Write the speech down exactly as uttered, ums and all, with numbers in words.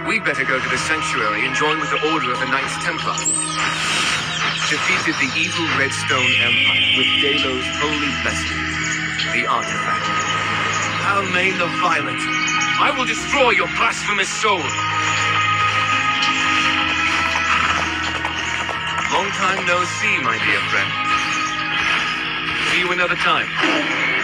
We'd better go to the sanctuary and join with the Order of the Knights Templar. Defeated the evil Redstone Empire with Delo's holy blessing, the artifact. Almain the Violent, I will destroy your blasphemous soul. Long time no see, my dear friend. See you another time.